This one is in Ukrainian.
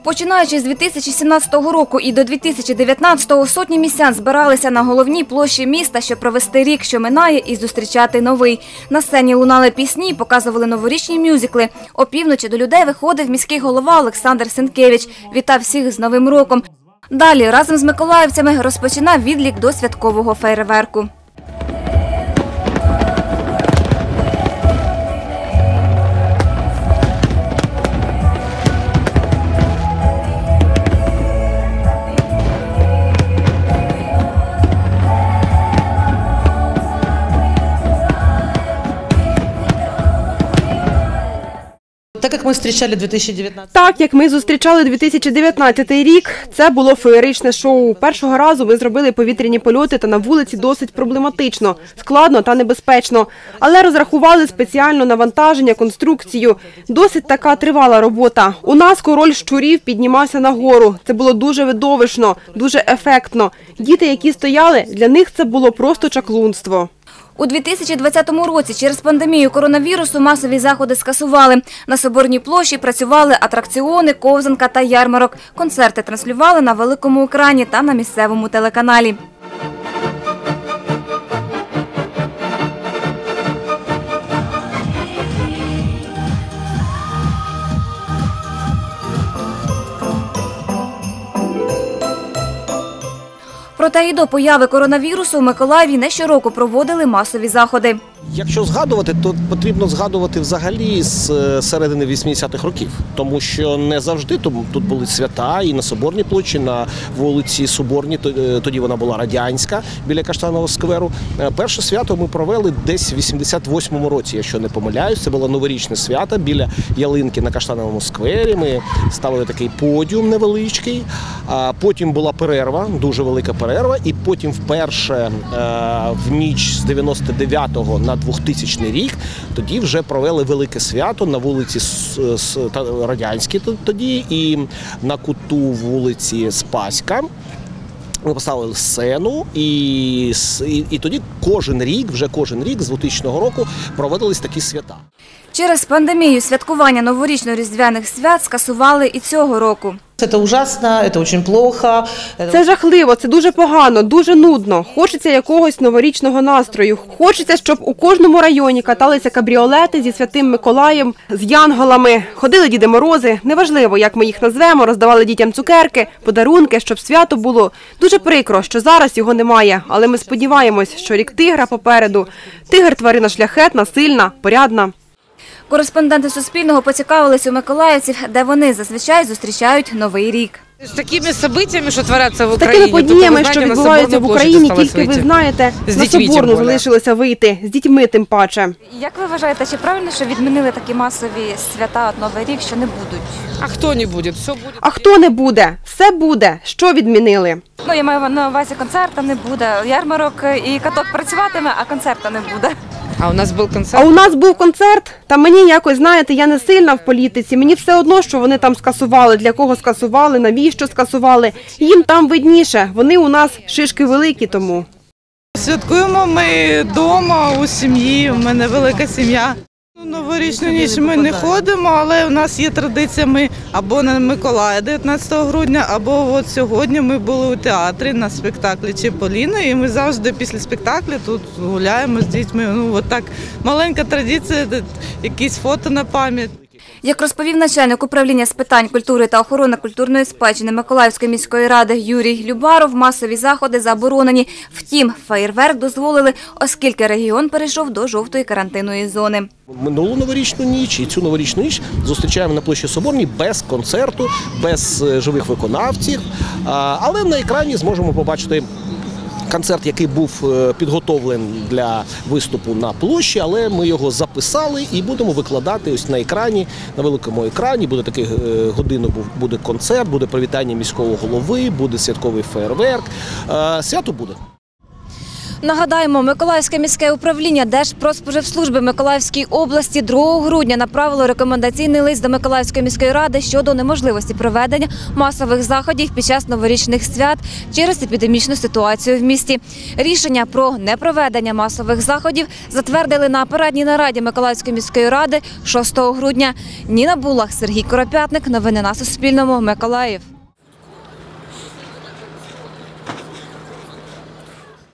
Починаючи з 2017 року і до 2019-го сотні містян збиралися на головній площі міста, щоб провести рік, що минає, і зустрічати новий. На сцені лунали пісні, показували новорічні мюзикли. Опівночі до людей виходив міський голова Олександр Сенкевич. Вітав всіх з Новим роком. Далі разом з миколаївцями розпочинав відлік до святкового феєрверку. Так, як ми зустрічали 2019 рік, це було феєричне шоу. Першого разу ми зробили повітряні польоти та на вулиці досить проблематично, складно та небезпечно. Але розрахували спеціально навантаження, конструкцію. Досить така тривала робота. У нас король щурів піднімався нагору. Це було дуже видовищно, дуже ефектно. Діти, які стояли, для них це було просто чаклунство. У 2020 році через пандемію коронавірусу масові заходи скасували. На Соборній площі працювали атракціони, ковзанка та ярмарок. Концерти транслювали на великому екрані та на місцевому телеканалі. Проте і до появи коронавірусу в Миколаєві не щороку проводили масові заходи. Якщо згадувати, то потрібно згадувати взагалі з середини 80-х років. Тому що не завжди тут були свята і на Соборній площі, на вулиці Соборній, тоді вона була радянська, біля Каштанового скверу. Перше свято ми провели десь в 88-му році, якщо не помиляюсь. Це було новорічне свято біля ялинки на Каштановому сквері. Ми ставили такий подіум невеличкий. Потім була перерва, дуже велика перерва. І потім вперше в ніч з 99-го на 2000 рік, тоді вже провели велике свято на вулиці Радянській тоді і на куту вулиці Спаська. Ми поставили сцену і тоді кожен рік з 2000 року проводились такі свята. Через пандемію святкування новорічно-різдвяних свят скасували і цього року. Це ужасно, це дуже плохо. Це жахливо, це дуже погано, дуже нудно. Хочеться якогось новорічного настрою. Хочеться, щоб у кожному районі каталися кабріолети зі Святим Миколаєм, з янголами. Ходили Діди Морози, неважливо, як ми їх назвемо, роздавали дітям цукерки, подарунки, щоб свято було. Дуже прикро, що зараз його немає, але ми сподіваємось, що рік тигра попереду. Тигр – тварина шляхетна, сильна, порядна. Кореспонденти Суспільного поцікавились у миколаївців, де вони зазвичай зустрічають Новий рік. З такими подіями, що творяться в З Україні, такими подіями, що відбуваються в Україні, тільки ви знаєте, на Соборну залишилося вийти, з дітьми тим паче. Як ви вважаєте, чи правильно, що відмінили такі масові свята, Новий рік, що не будуть? А хто не буде? Все буде. А хто не буде? Все буде. Що відмінили? Ну, я маю на увазі, концерту не буде, ярмарок і каток працюватиме, а концерту не буде. А у нас був концерт? А у нас був концерт, та мені якось, знаєте, я не сильна в політиці, мені все одно, що вони там скасували, для кого скасували, навіщо скасували. Їм там видніше, вони у нас шишки великі тому. Святкуємо ми вдома, у сім'ї, у мене велика сім'я. Новорічну ніч ми не ходимо, але у нас є традиція, ми або на Миколая 19 грудня, або от сьогодні ми були у театрі на спектаклі Чіполіно, і ми завжди після спектаклю тут гуляємо з дітьми. Ну, от так, маленька традиція, якісь фото на пам'ять. Як розповів начальник управління з питань культури та охорони культурної спадщини Миколаївської міської ради Юрій Любаров, масові заходи заборонені. Втім, феєрверк дозволили, оскільки регіон перейшов до жовтої карантинної зони. Минулу новорічну ніч і цю новорічну ніч зустрічаємо на площі Соборній без концерту, без живих виконавців, але на екрані зможемо побачити концерт, який був підготовлений для виступу на площі, але ми його записали і будемо викладати ось на екрані, на великому екрані. Буде такий годину, буде концерт, буде привітання міського голови, буде святковий феєрверк. Свято буде. Нагадаємо, Миколаївське міське управління Держпродспоживслужби Миколаївської області 2 грудня направило рекомендаційний лист до Миколаївської міської ради щодо неможливості проведення масових заходів під час новорічних свят через епідемічну ситуацію в місті. Рішення про непроведення масових заходів затвердили на апаратній нараді Миколаївської міської ради 6 грудня. Ніна Булах, Сергій Коропятник. Новини на Суспільному. Миколаїв.